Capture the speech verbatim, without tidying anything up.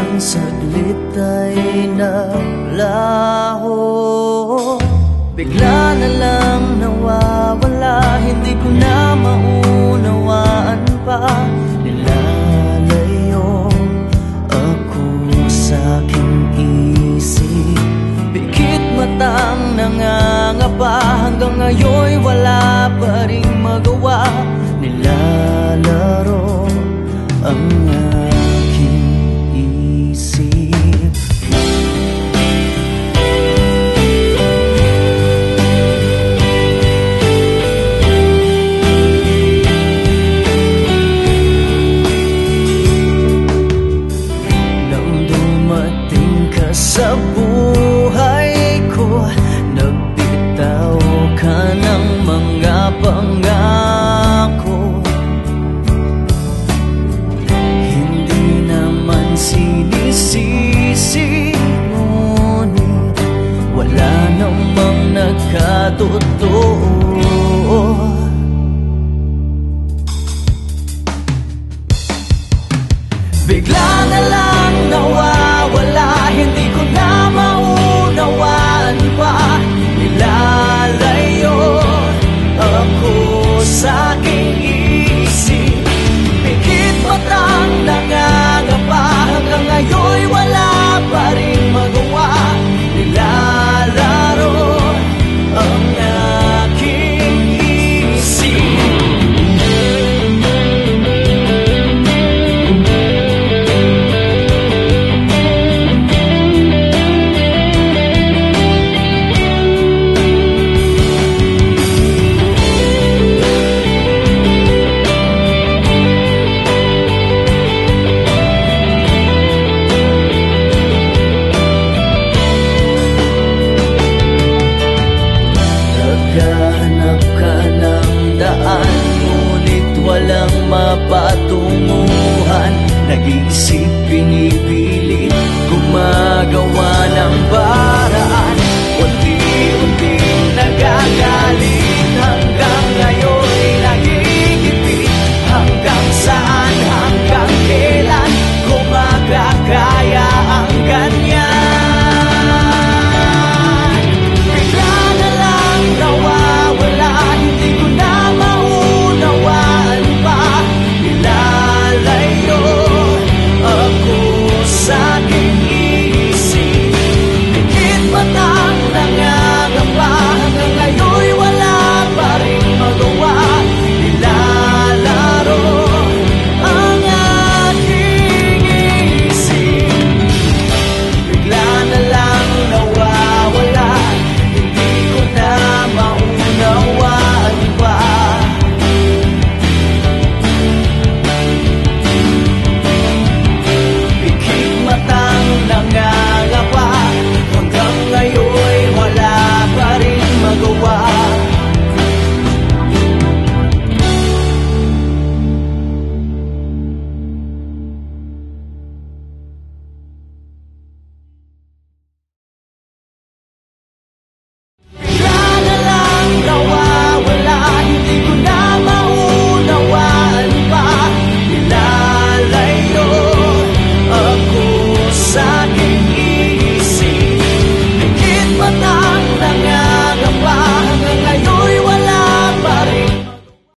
isang saglit ay naglaho. Bigla na lang nawawala, hindi ko na maunawaan pa. Nilalayo ako sa aking isip, pikit matang nangangapa. Hanggang ngayon'y wala pa ring magawa. Nilalaro ang aking isip. Nang dumating ka sa buhay ko, nagbitaw ka ng mga pangako. Hindi naman sinisisi, ngunit wala namang nagkatotoo. Bigla na lang nawawala, hindi ko na maunawaan pa. Nilalayo ako sa aking isip, pikit matang nangangapa. Hanggang ngayon'y wala pa rin magawa. Nilalaro ang aking isip. Naghahanap ka ng daan, ngunit walang mapatunguhan. Nag-iisip, pinipili